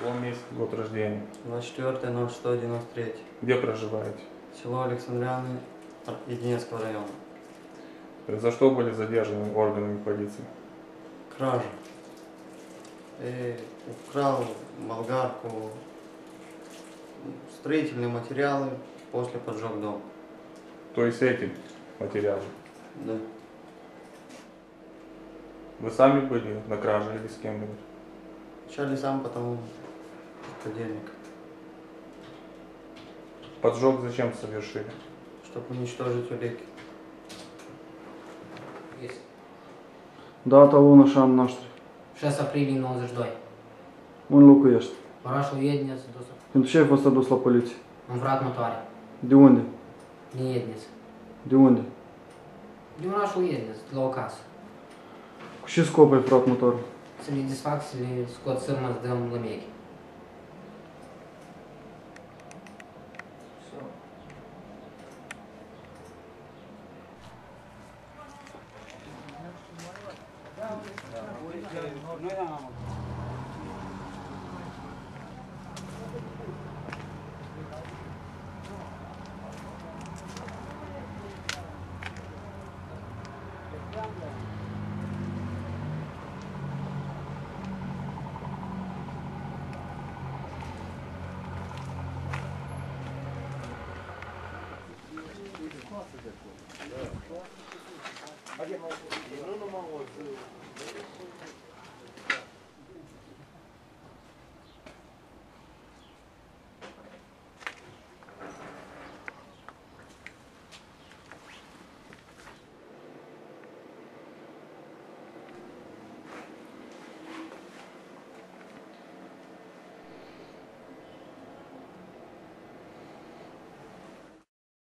Число, месяц, год рождения. 24.06.93. Где проживаете? Село Александрианы, Единецкого района. За что были задержаны органами полиции? Кража. Украл болгарку, строительные материалы, после поджег дом. То есть эти материалы? Да. Вы сами были на краже или с кем-нибудь? Вначале сам, потом подельник. Поджог зачем совершили? Чтобы уничтожить улики. Есть. Data 1 și anul noștri. 6 aprilie 92. Unde locuiești? Orașul Iedneț, dus Pentru ce ai fost adus la poliție? am furat motoare. De unde? Din Iedneț. De unde? Din orașul Iedneț, de la o casă. Cu ce scop ai furat motorul? Să le desfac, să le scot sârmă, să dăm lămechi.